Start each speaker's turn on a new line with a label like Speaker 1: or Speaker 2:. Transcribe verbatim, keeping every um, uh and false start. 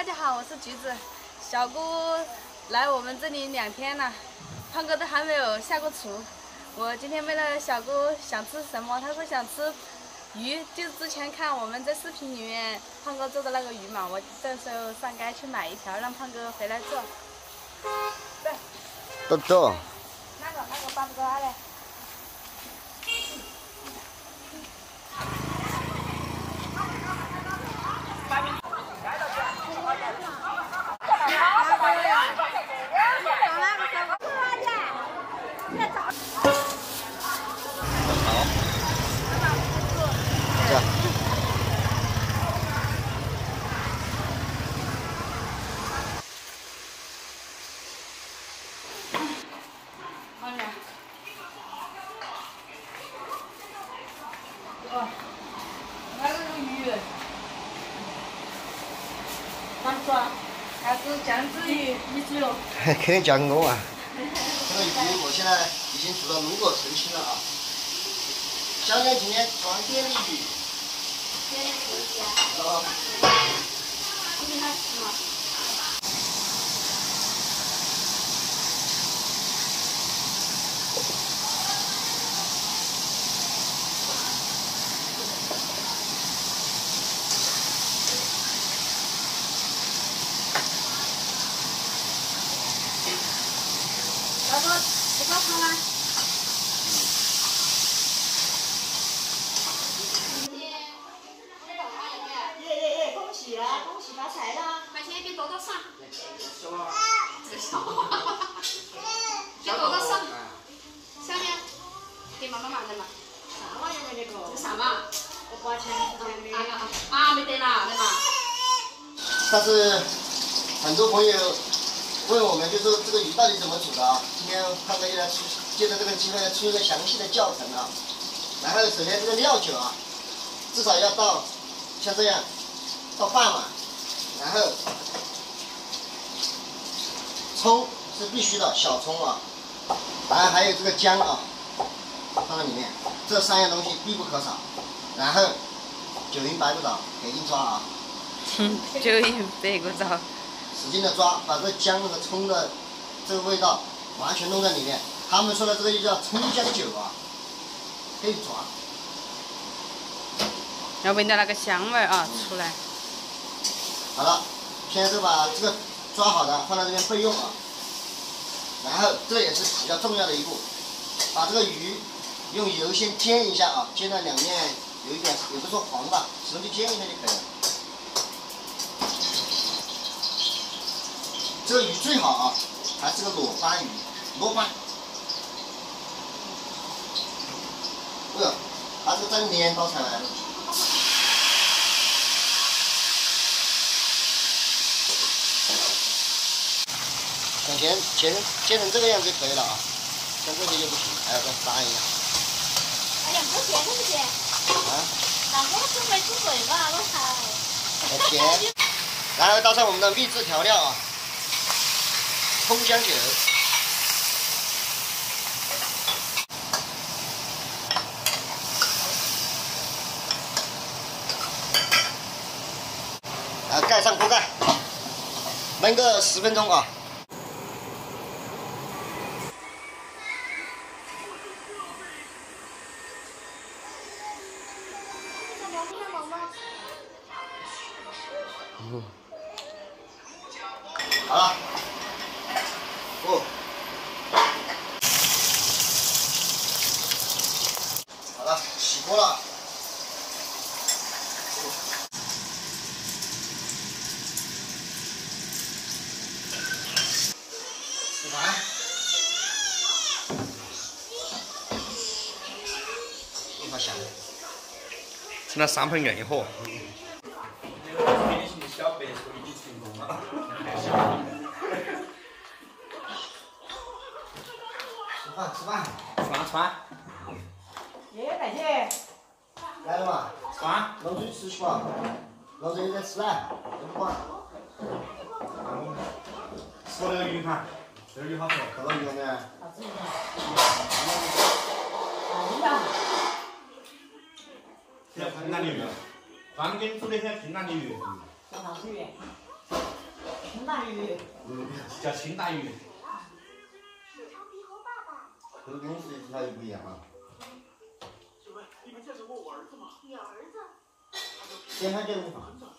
Speaker 1: 大家好，我是橘子。小姑来我们这里两天了，胖哥都还没有下过厨。我今天问了小姑想吃什么，她说想吃鱼，就是之前看我们在视频里面胖哥做的那个鱼嘛，我这时候上街去买一条，让胖哥回来做。对，
Speaker 2: 都做。
Speaker 1: 那个那个八不抓嘞。 哦，那个鱼，怎么说？还是酱汁鱼，你只有？
Speaker 2: 肯定讲过啊。这个鱼我现在已经煮到炉火纯青了啊。香香今天装电力鱼。
Speaker 1: 电力鱼啊。
Speaker 2: 哦。
Speaker 1: 你给他吃吗？ 老哥，吃早餐吗？
Speaker 3: 耶耶耶！恭喜了，恭喜发财了！
Speaker 1: 把钱别多多上。
Speaker 2: 小娃。
Speaker 1: 这个小娃。别多多上。下面给妈妈买的嘛。
Speaker 3: 啥玩意儿这个？
Speaker 1: 这个啥嘛？
Speaker 3: 我八千块的。
Speaker 1: 啊啊啊！没得啦，对嘛？
Speaker 2: 但是很多朋友问我们，就说这个鱼到底怎么煮的啊？今天胖哥就来出，借着这个机会来出一个详细的教程啊。然后首先这个料酒啊，至少要倒像这样倒半碗，然后葱是必须的，小葱啊，然后还有这个姜啊，放在里面，这三样东西必不可少。然后九匀白骨爪给硬抓啊。
Speaker 1: 嗯，九匀白骨爪，
Speaker 2: 使劲的抓，把这姜和葱的这个味道完全弄在里面。他们说的这个就叫葱姜酒啊，可以抓。
Speaker 1: 要闻到那个香味儿啊出来。
Speaker 2: 好了，现在就把这个抓好的放在这边备用啊。然后这也是比较重要的一步，把这个鱼用油先煎一下啊，煎到两面有一点，也不说黄吧，只能就煎一下就可以了。 这个鱼最好啊，还是个裸斑鱼，裸斑。这个，它是真粘到才来。等煎煎煎成这个样子就可以了啊，像这些就不行，还要再杀一下。
Speaker 3: 哎呀，不咸不咸。
Speaker 2: 啊？
Speaker 3: 那我准备煮水吧，我操。
Speaker 2: 来煎，然后倒上我们的秘制调料啊。 葱姜酒，然后盖上锅盖，焖个十分钟啊。嗯，好了。 哦，好了，起锅了。洗盘。一会儿下。
Speaker 4: 成了三盆硬货。
Speaker 5: 这个典型的小白鼠已经成功了。
Speaker 2: 吃饭吃饭，
Speaker 4: 川川，
Speaker 3: 耶，大姐。
Speaker 2: 来了嘛？
Speaker 4: 川，
Speaker 2: 老周吃去吧，老周也在吃啊，都不管。
Speaker 4: 吃那个鱼盘，这鱼好吃。
Speaker 2: 看到鱼了没？
Speaker 3: 好吃一点。领导。
Speaker 4: 像平南的鱼，专跟煮的像平南的鱼。
Speaker 3: 正好是鱼。 清大鱼。
Speaker 2: 嗯，
Speaker 4: 叫清大鱼。
Speaker 2: 这个公司其他就不一样啊。
Speaker 6: 请问你们见到过我儿子吗？
Speaker 3: 有儿子。
Speaker 2: 先看这个地方。